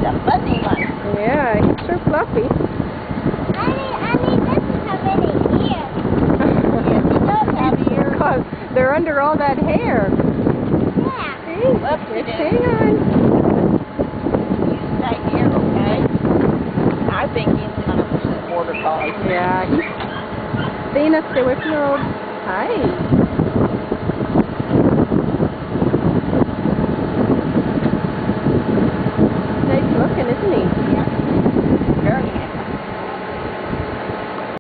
a fuzzy one. Yeah, he's sure fluffy. I mean, doesn't have any ears. Yes, he does have ears. Because they're under all that hair. Yeah. See? Whoopsie-doo. Hang on. You stay here, okay? I think he's 100% border collie. Yeah, he's... Dana, stay away from the road. Hi.